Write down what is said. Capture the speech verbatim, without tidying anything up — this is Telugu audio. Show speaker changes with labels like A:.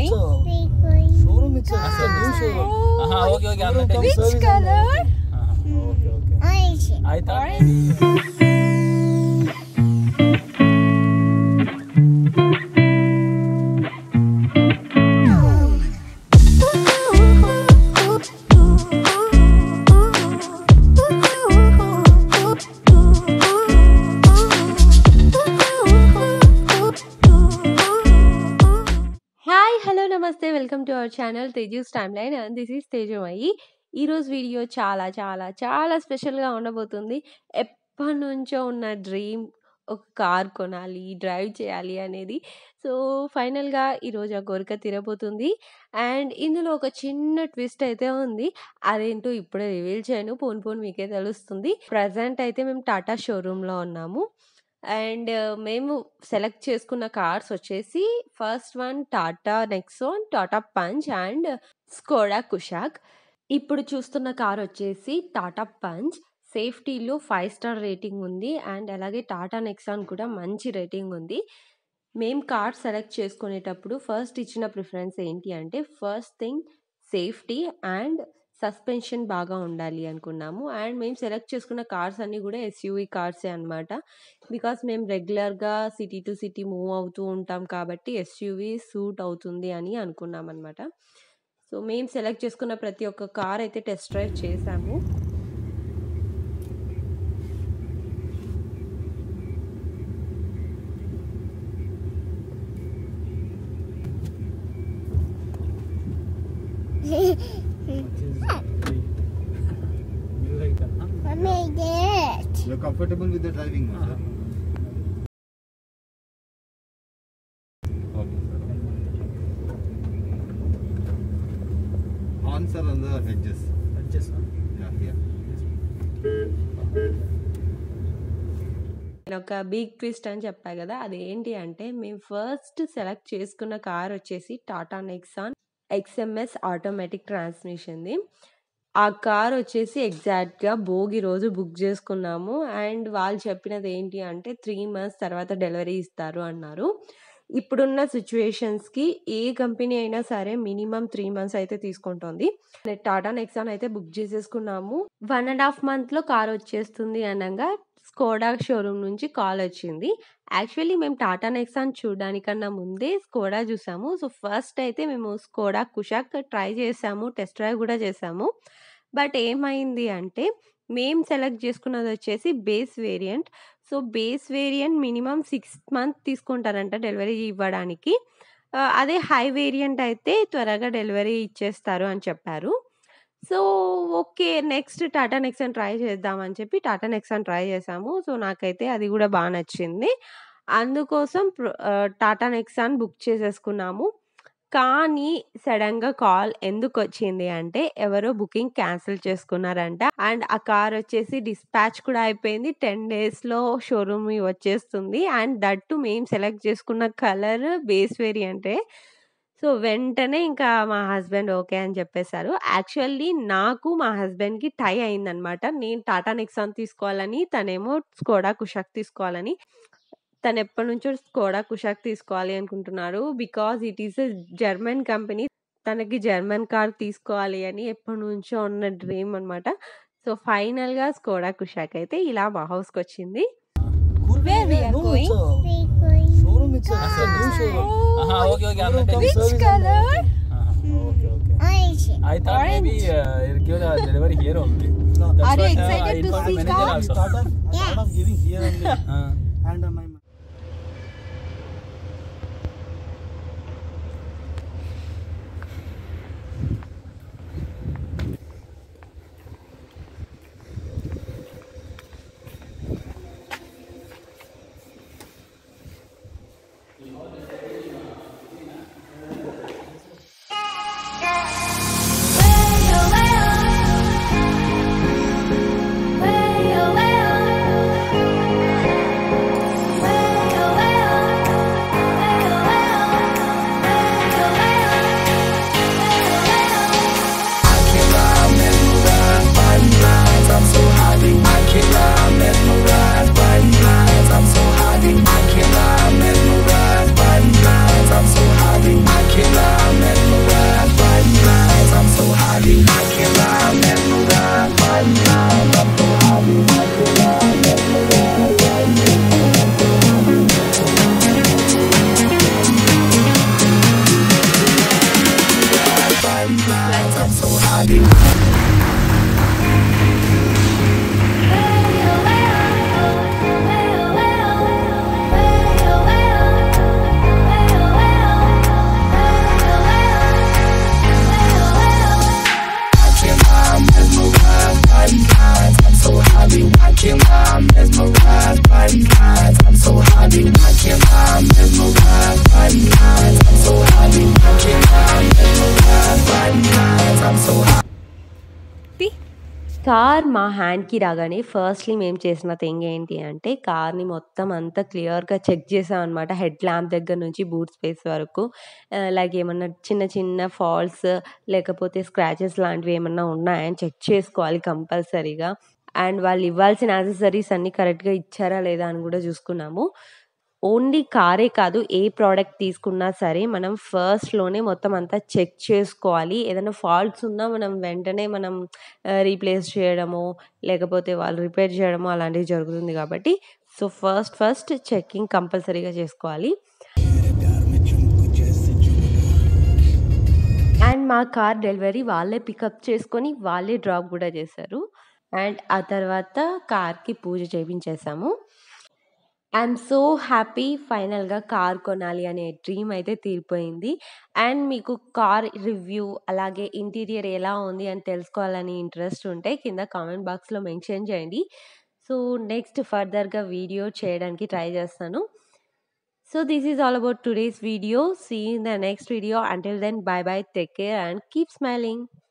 A: going?
B: Showroom it's a new showroom.
C: Aha, okay, okay. I'm not
A: Which color?
B: Okay, okay.
A: Orange.
C: I thought
A: Orange.
D: నమస్తే welcome to our channel Teju's timeline and this is Tejamayyi. ఈరోజు వీడియో చాలా చాలా చాలా స్పెషల్గా ఉండబోతుంది. ఎప్పటి నుంచో ఉన్న డ్రీమ్ ఒక కార్ కొనాలి, డ్రైవ్ చేయాలి అనేది. సో ఫైనల్గా ఈరోజు ఆ కోరిక తీరబోతుంది. అండ్ ఇందులో ఒక చిన్న ట్విస్ట్ అయితే ఉంది. అదేంటో ఇప్పుడే రివీల్ చేయను, పోన్ పోన్ మీకే తెలుస్తుంది. ప్రజెంట్ అయితే మేము టాటా షోరూంలో ఉన్నాము. అండ్ మేము సెలెక్ట్ చేసుకున్న కార్స్ వచ్చేసి first one Tata Nexon, Tata Punch and Skoda Kushaq. ఇప్పుడు చూస్తున్న కార్ వచ్చేసి టాటా పంచ్. సేఫ్టీలో ఫైవ్ స్టార్ రేటింగ్ ఉంది అండ్ అలాగే టాటా నెక్సాన్ కూడా మంచి రేటింగ్ ఉంది. మేము కార్ సెలెక్ట్ చేసుకునేటప్పుడు ఫస్ట్ ఇచ్చిన ప్రిఫరెన్స్ ఏంటి అంటే first thing safety and suspension బాగా ఉండాలి అనుకున్నాము. అండ్ మేము సెలెక్ట్ చేసుకున్న కార్స్ అన్నీ కూడా ఎస్యూవీ కార్సే అనమాట. బికాస్ మేము రెగ్యులర్గా సిటీ టు సిటీ మూవ్ అవుతూ ఉంటాం కాబట్టి ఎస్యూవీ సూట్ అవుతుంది అని అనుకున్నాం అనమాట. సో మేము సెలెక్ట్ చేసుకున్న ప్రతి ఒక్క కార్ అయితే టెస్ట్ డ్రైవ్ చేసాము.
A: I made it.
B: You're comfortable with the driving, no, sir? Okay, sir. Horns are on the edges.
C: Edges, huh?
B: Yeah, here.
D: ఒక బిగ్ ట్విస్ట్ అని చెప్పా కదా, అదేంటి అంటే మేము ఫస్ట్ సెలెక్ట్ చేసుకున్న కార్ వచ్చేసి టాటా నెక్సాన్ ఎక్స్ఎంఎస్ ఆటోమేటిక్ ట్రాన్స్మిషన్ది. ఆ కార్ వచ్చేసి ఎగ్జాక్ట్గా భోగి రోజు బుక్ చేసుకున్నాము. అండ్ వాళ్ళు చెప్పినది ఏంటి అంటే త్రీ మంత్స్ తర్వాత డెలివరీ ఇస్తారు అన్నారు. ఇప్పుడున్న సిచ్యువేషన్స్కి ఏ కంపెనీ అయినా సరే మినిమం త్రీ మంత్స్ అయితే తీసుకుంటుంది. టాటా నెక్సాన్ అయితే బుక్ చేసేసుకున్నాము. వన్ అండ్ హాఫ్ మంత్లో కార్ వచ్చేస్తుంది అనగా స్కోడా షోరూమ్ నుంచి కాల్ వచ్చింది. యాక్చువల్లీ మేము టాటా నెక్సాన్ చూడడానికన్నా ముందే స్కోడా చూసాము. సో ఫస్ట్ అయితే మేము స్కోడా కుషాక్ ట్రై చేసాము, టెస్ట్ డ్రైవ్ కూడా చేసాము. బట్ ఏమైంది అంటే మేము సెలెక్ట్ చేసుకున్నది వచ్చేసి base variant. So base variant minimum six month తీసుకుంటారంట డెలివరీ ఇవ్వడానికి. అదే హై వేరియంట్ అయితే త్వరగా డెలివరీ ఇచ్చేస్తారు అని చెప్పారు. So okay, next Tata Nexon try చేద్దామని చెప్పి టాటా నెక్సాన్ ట్రై చేసాము. సో నాకైతే అది కూడా బాగా నచ్చింది. అందుకోసం టాటా నెక్సాన్ బుక్ చేసేసుకున్నాము. కానీ సడన్గా కాల్ ఎందుకు వచ్చింది అంటే ఎవరో బుకింగ్ క్యాన్సిల్ చేసుకున్నారంట. అండ్ ఆ కార్ వచ్చేసి డిస్పాచ్ కూడా అయిపోయింది. టెన్ డేస్లో షోరూమ్ వచ్చేస్తుంది. అండ్ దట్టు మేము సెలెక్ట్ చేసుకున్న కలర్ బేస్ వేరియంటే. సో వెంటనే ఇంకా మా హస్బెండ్ ఓకే అని చెప్పేశారు. యాక్చువల్లీ నాకు మా హస్బెండ్కి టై అయిందనమాట. నేను టాటా నెక్సాన్ తీసుకోవాలని, తనేమో స్కోడా కుషాక్ తీసుకోవాలని. తను ఎప్పటి నుంచో స్కోడా కుషాక్ తీసుకోవాలి అనుకుంటున్నారు. Because it is a German company. తనకి జర్మన్ కార్ తీసుకోవాలి అని ఎప్పటి నుంచో ఉన్న డ్రీమ్ అనమాట. సో ఫైనల్గా స్కోడా కుషాక్ అయితే ఇలా మా హౌస్కి వచ్చింది.
A: Where we are going?
B: Showroom it's a new showroom.
C: Aha, okay, okay. I'm not
A: Which color?
B: Okay, okay.
A: Orange.
C: I thought
A: Orange.
C: maybe uh, you'll give the delivery here only.
B: No,
C: That's
A: Are you
C: what, uh,
A: excited
C: I
A: to
C: told
A: see
C: the manager
A: car?
C: also.
B: I thought of, I thought of giving here only.
C: Uh,
B: And uh, my
A: Way, way, way, way,
D: car మా హ్యాండ్‌కి రాగానే ఫస్ట్‌లీ మేము చేసిన థింగ్ ఏంటి అంటే కార్‌ని మొత్తం అంతా క్లియర్‌గా చెక్ చేసామనమాట. హెడ్ ల్యాంప్ దగ్గర నుంచి బూట్ స్పేస్ వరకు. ఆహ్, లైక్ ఏమన్నా చిన్న చిన్న ఫాల్ట్స్ లేకపోతే స్క్రాచెస్ లాంటివి ఏమన్నా ఉన్నాయా అని చెక్ చేసుకోవాలి కంపల్సరీగా. అండ్ వాళ్ళు ఇవ్వాల్సిన యాక్సెసరీస్ అన్నీ కరెక్ట్‌గా ఇచ్చారా లేదా అని కూడా చూసుకున్నాము. ఓన్లీ కారే కాదు ఏ ప్రోడక్ట్ తీసుకున్నా సరే మనం ఫస్ట్‌లోనే మొత్తం అంతా చెక్ చేసుకోవాలి. ఏదైనా ఫాల్ట్స్ ఉన్నా మనం వెంటనే మనం ఆహ్, రీప్లేస్ చేయడమో, లేకపోతే వాళ్ళు రిపేర్ చేయడమో అలాంటివి జరుగుతుంది కాబట్టి సో, ఫస్ట్ ఫస్ట్ చెకింగ్ కంపల్సరీగా చేసుకోవాలి. అండ్ మా కార్ డెలివరీ వాళ్ళే పికప్ చేసుకొని వాళ్ళే డ్రాప్ కూడా చేశారు. అండ్ ఆ తర్వాత కార్‌కి పూజ చేపించేసాము. ఐయామ్ సో హ్యాపీ ఫైనల్‌గా కార్ కొనాలి అనే డ్రీమ్ అయితే తీరిపోయింది. అండ్ మీకు కార్ రివ్యూ అలాగే ఇంటీరియర్ ఎలా ఉంది అని తెలుసుకోవాలని ఇంట్రెస్ట్ ఉంటే కింద కామెంట్ బాక్స్‌లో మెన్షన్ చేయండి. సో, నెక్స్ట్ ఫర్దర్‌గా వీడియో చేయడానికి ట్రై చేస్తాను. So, this is all about today's video. See you in the next video. Until then bye bye. Take care and keep smiling.